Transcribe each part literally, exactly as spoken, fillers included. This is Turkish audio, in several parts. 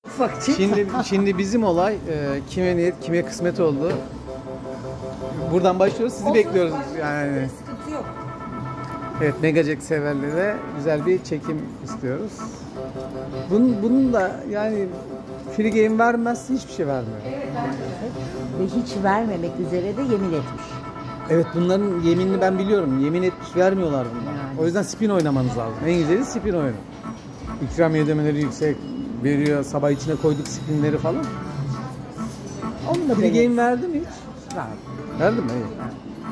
Ufak çift. Şimdi şimdi bizim olay e, kime niyet kime kısmet oldu. Buradan başlıyoruz. Sizi bekliyoruz yani. Sıkıntı yok. Evet, Megacek severlere güzel bir çekim istiyoruz. Bunun, bunun da yani free game vermezse hiçbir şey vermiyor. Ve hiç vermemek üzere de yemin etmiş. Evet, bunların yeminini ben biliyorum. Yemin etmiş, vermiyorlar bunlar. Yani. O yüzden spin oynamanız lazım. En güzeli spin oyunu. İkramiye ödemeleri yüksek veriyor. Sabah içine koyduk spinleri falan. Onu da Free deneriz. game verdi mi hiç? Verdi. Verdi mi? İyi.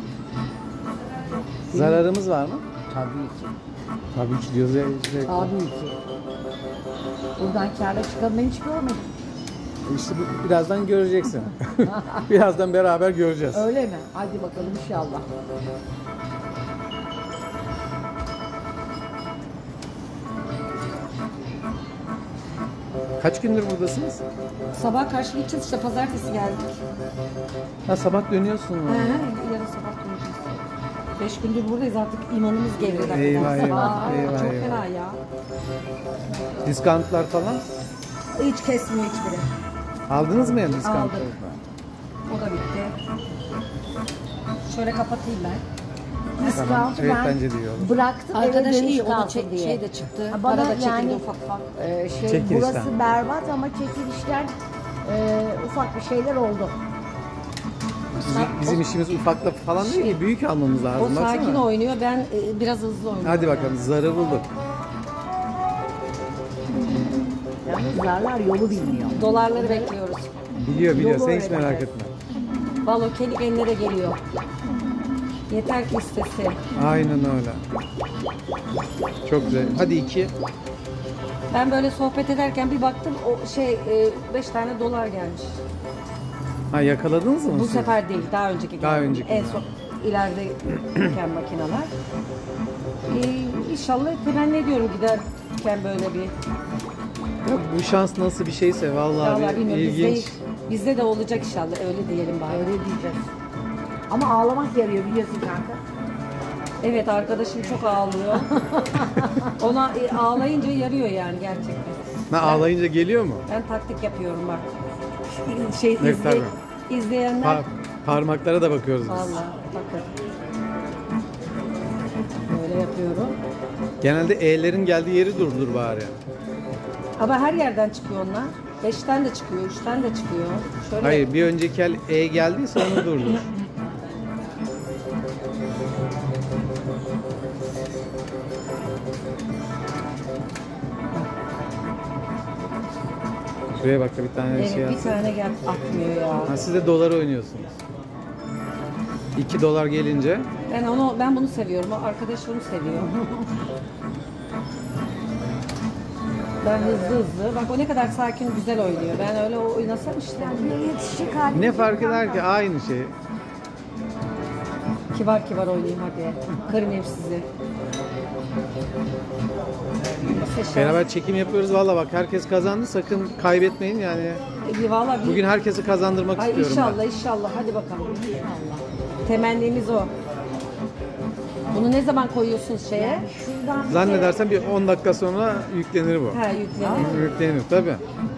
Zararımız var mı? Tabii ki. Tabii ki diyoruz ya. Işte, Tabii ki. Buradan kârla çıkan ben hiç görmedim. işte bu- birazdan göreceksin. Birazdan beraber göreceğiz. Öyle mi? Hadi bakalım inşallah. Kaç gündür buradasınız? Sabah karşı gideceğiz işte pazartesi geldik. Ha, sabah dönüyorsun. Hı hı, yarın sabah döneceğiz. Beş gündür buradayız artık imanımız gevredi. Eyvah, arkadaşlar. eyvah, Aa, eyvah, Çok eyvah. fena ya. Diskantlar falan. Hiç kesmiyor hiçbiri. Aldınız mı yani diskantları? Aldım. O da bitti. Şöyle kapatayım ben. Diskantı Evet, ben bence de iyi olur. bıraktım eve Arkadaş dönüş iyi, o da kalsın çek- diye. şey de çıktı. Ha, Para bana da çekildi yani, ufak ufak. e, şey, Çekilişten. burası berbat ama çekilişten e, ufak bir şeyler oldu. Bizim, bizim işimiz ufakla falan değil ki, büyük almamız lazım. O sakin baksana. oynuyor, ben e, biraz hızlı oynuyorum. Hadi bakalım, zarı bulduk. Yalnız zarlar yolu bilmiyor. Dolarları bekliyoruz. Biliyor biliyor, Yolu sen hiç öğreneceğiz. merak etme. Balo kendi eline de geliyor. Yeter ki istesin. Aynen öyle. Çok güzel. Hadi iki. Ben böyle sohbet ederken bir baktım o şey e, beş tane dolar gelmiş. Ha, yakaladınız mı? Bu siz? sefer değil, daha önceki Daha geldi. önceki En geldi. son ilerideyken makineler. Ee, inşallah temenni ediyorum giderken böyle bir. Ya bu şans nasıl bir şeyse vallahi Vallahi bir bilmiyorum, ilginç. bizde, bizde de olacak inşallah, öyle diyelim bari. Öyle diyeceğiz. Ama ağlamak yarıyor biliyorsun kanka. Evet, arkadaşım çok ağlıyor. Ona e, ağlayınca yarıyor yani gerçekten. Ha, ağlayınca geliyor mu? Ben taktik yapıyorum bak. Şey Evet, izle, tabii. izleyenler Pa- parmaklara da bakıyoruz biz. vallahi bakın. Böyle yapıyorum. Genelde E'lerin geldiği yeri durdur bari. Ama her yerden çıkıyor onlar. Beşten de çıkıyor, üçten de çıkıyor. Şöyle Hayır, bir önceki el E geldiyse onu durdur. Şuraya bak da bir tane evet, şey bir alsın. tane gel atmıyor ya. Ha, siz de dolar oynuyorsunuz. iki dolar gelince Ben onu ben bunu seviyorum. O arkadaş onu seviyor. Ben hızlı hızlı. Bak o ne kadar sakin, güzel oynuyor. Ben öyle oynasam işte. Yani bir yetişecek halim ne yok fark eder kanka. ki, aynı şey. Kibar kibar oynayayım hadi. Kırmayayım sizi. Neyse, şans- Beraber çekim yapıyoruz valla, bak herkes kazandı, sakın kaybetmeyin yani. E, Vallahi bir- Bugün herkesi kazandırmak Ay istiyorum inşallah ben. inşallah hadi bakalım. İnşallah. Temennimiz o. Bunu ne zaman koyuyorsunuz şeye? Yani şuradan bir Zannedersem bir on dakika sonra yüklenir bu. Ha yüklenir. Yüklenir tabi.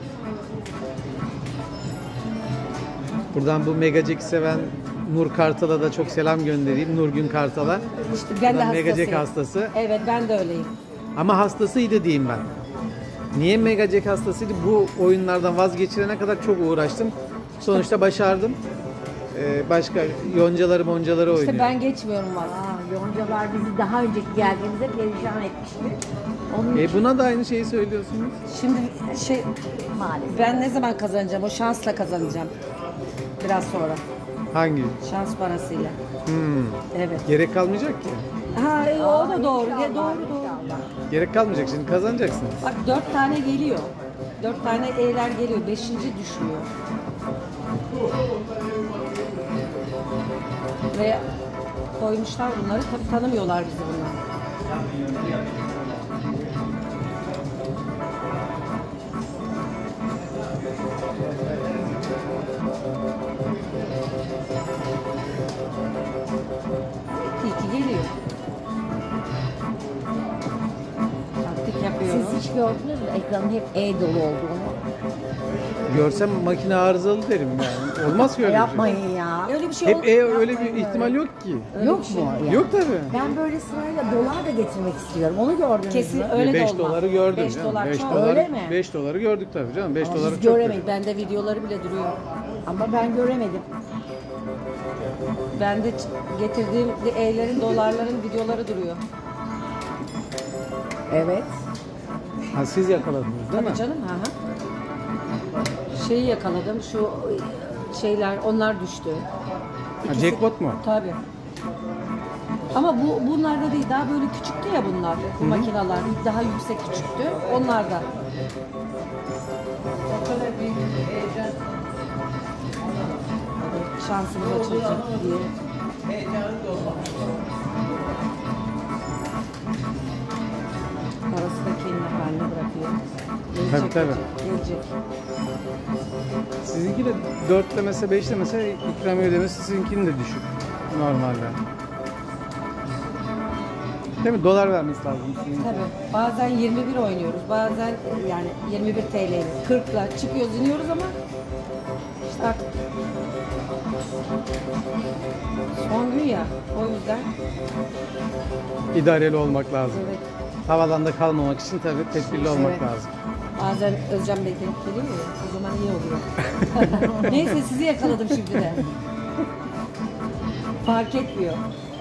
Buradan bu Megacek'i seven Nur Kartal'a da çok selam göndereyim. Nurgün Kartal'a. İşte ben de Buradan Megacek hastasıyım. hastası. Evet ben de öyleyim. Ama hastasıydı diyeyim ben. Niye Megacek hastasıydı? Bu oyunlardan vazgeçirene kadar çok uğraştım. Sonuçta başardım. Ee, başka yoncaları moncaları oynuyor. İşte ben geçmiyorum valla. Aa, yoncalar bizi daha önceki geldiğimizde perişan etmişti. Onun E için buna da aynı şeyi söylüyorsunuz. Şimdi şey maalesef. ben ne zaman kazanacağım? O şansla kazanacağım. Biraz sonra. Hangi? Şans parasıyla. Hmm. Evet. Gerek kalmayacak ki. Ha e, o da doğru. İnşallah, Ya, doğru doğru. inşallah. Gerek kalmayacak. Şimdi kazanacaksınız. Bak dört tane geliyor. Dört tane E'ler geliyor. Beşinci düşmüyor. Ve koymuşlar bunları. Tabii tanımıyorlar bizi bunlar. İyi ki geliyor. Taktik yapıyorum. Siz hiç gördünüz mü ekranın hep E dolu olduğunu? Görsem makine arızalı derim yani. Olmaz ki öyle bir şey. Yapmayın ya. Öyle bir şey Hep ol- e, öyle bir Yapmayın ihtimal yok ki. Yok bir şey. mu? ya? Yok tabii. Ben böyle sırayla dolar da getirmek istiyorum. Onu gördünüz Kesin mü? öyle de beş olmaz. doları gördüm beş canım. dolar beş çok. dolar, Öyle mi? beş doları gördük tabii canım. beş Ama doları biz çok göremedik. gördük. Bende videoları bile duruyor. Ama ben göremedim. Bende ç- getirdiğim evlerin, dolarların videoları duruyor. Evet. Ha, siz yakaladınız değil Tabii mi? canım. Hı hı. Şeyi yakaladım. Şu şeyler, onlar düştü. Ha, jackpot mu? Tabii. Ama bu bunlarda değil. Daha böyle küçüktü ya bunlar. Bu makineler. Daha yüksek küçüktü. Onlarda. Şansımız açılacak diye. Parası da kendi haline bırakıyor. Gelecek, Tabii, tabii. Gelecek. Sizinki de dörtlemese beşlemese ikramiye ödemesi sizinkinin de düşük normalde. Değil mi? Dolar vermesi lazım sizin. Tabii. Bazen yirmi bir oynuyoruz. Bazen yani yirmi bir T L'yle kırkla çıkıyoruz, iniyoruz ama işte artık son gün ya. O yüzden İdareli olmak lazım. evet. Havadan da kalmamak için tabii tedbirli olmak Evet. lazım. Bazen Özcan Bey gelip geliyor ya. O zaman iyi oluyor. Neyse sizi yakaladım şimdi de. Fark etmiyor.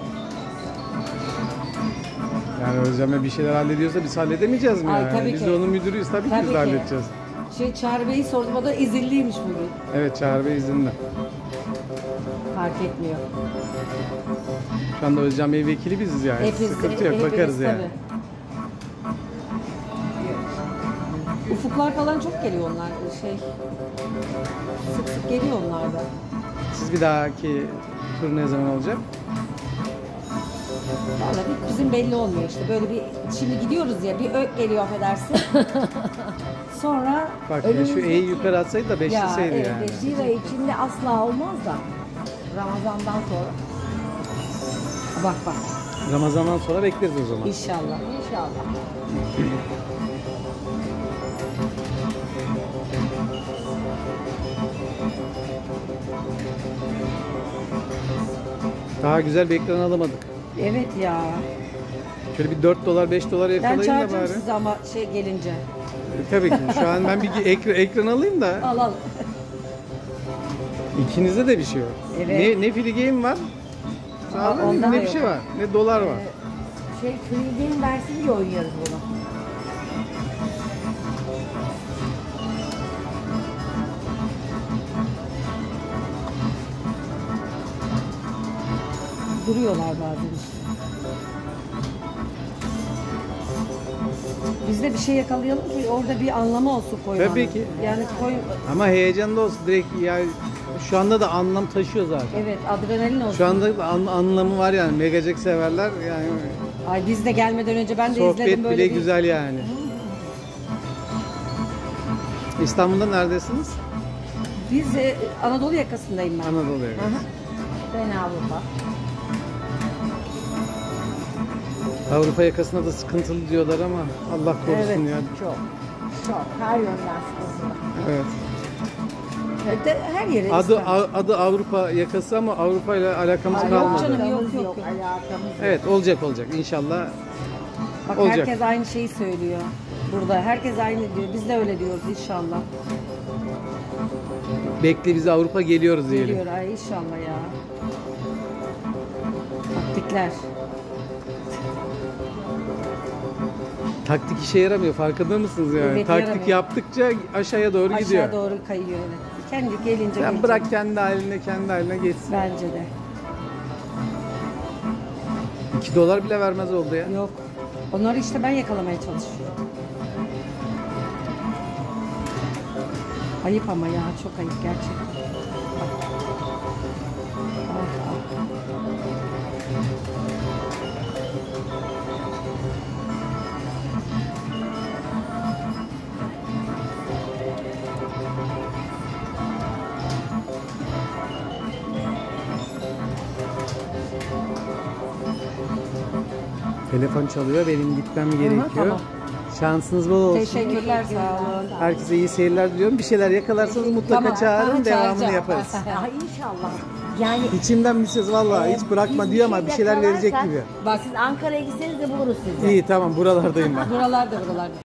Yani Özlem Bey bir şeyler hallediyorsa biz halledemeyeceğiz mi Ay, yani? tabii Biz ki. de onun müdürüyüz tabii, ki Tabii biz ki. de halledeceğiz. Şey Çağrı Bey'i sordum. O da izinliymiş bugün. Evet, Çağrı Bey izinli. Fark etmiyor. Şu anda Özcan Bey vekili biziz yani. Hepimiz, Sıkıntı yok, hepimiz bakarız yani. tabii. Ufuklar falan çok geliyor onlar. Şey sık sık geliyor onlar da. Siz bir dahaki tur ne zaman olacak? Vallahi bir- bizim belli olmuyor işte. Böyle bir şimdi gidiyoruz ya bir ök geliyor affedersin. Sonra Bak ya, şu Önümüzdeki- E'yi yukarı atsaydı da Ya, beşleseydi evet, yani. beş- Bir ay içinde asla olmaz da. Ramazan'dan sonra. bak bak Ramazan'dan sonra bekleriz o zaman. inşallah. İnşallah. Daha güzel bir ekran alamadık. Evet ya. Şöyle bir dört dolar beş dolar Ben yakalayın da çağıracağım bari. sizi ama şey gelince. E, Tabii ki. Şu an ben bir ekran, ekran alayım da Al al. ikinizde de bir şey yok. Evet. Ne, ne free game var? Sağ olun, onda da ne bir yok. şey var. Ne dolar var. Şey free game versin diye oynuyoruz bunu. Duruyorlar bazen işte. Biz de bir şey yakalayalım ki orada bir anlamı olsun koymanın. Tabii ki. Yani koy, Ama heyecanlı olsun direkt yani şu anda da anlam taşıyor zaten. evet adrenalin olsun. Şu anda da an- anlamı var yani. Megajack severler yani. Ay biz de gelmeden önce ben de Sohbet izledim böyle bile bir. güzel yani. İstanbul'da neredesiniz? Biz e, Anadolu yakasındayım ben. Anadolu yakası. Aha. Ben Avrupa. Avrupa yakasında da sıkıntılı diyorlar ama Allah korusun Evet. ya. Çok. Çok. Her yönden sıkıntılı. Evet. Evet, de her yere. Adı İstanbul. A- adı Avrupa yakası ama Avrupa ile alakamız Ay, kalmadı. canım, alakamız yok, yok, yok. Alakamız yok. Evet, olacak olacak inşallah. Bak olacak. herkes aynı şeyi söylüyor. Burada herkes aynı diyor. Biz de öyle diyoruz inşallah. Bekle bizi Avrupa geliyoruz diyelim. Geliyor ay inşallah ya. Taktikler. Taktik işe yaramıyor, farkında mısınız yani? Evet, Taktik yaramıyor. yaptıkça aşağıya doğru Aşağı gidiyor. doğru kayıyor evet. Kendi gelince Sen gelecek. bırak kendi haline, kendi haline geçsin. Bence de. iki dolar bile vermez oldu ya. Yok. Onları işte ben yakalamaya çalışıyorum. Ayıp ama ya çok ayıp gerçekten. Bak. Ah, ah. Telefon çalıyor, benim gitmem gerekiyor. tamam. Şansınız bol olsun. Teşekkürler, sağ olun. Herkese iyi seyirler diliyorum. Bir şeyler yakalarsanız mutlaka Tamam, çağırın, tamam, devamını çağıracağım. yaparız. Ya inşallah. Yani İçimden bir ses vallahi e, hiç bırakma biz diyor ama bir şeyler yakalarsak- verecek gibi. Bak siz Ankara'ya gitseniz de buluruz sizi. İyi tamam buralardayım ben. Buralarda buralarda.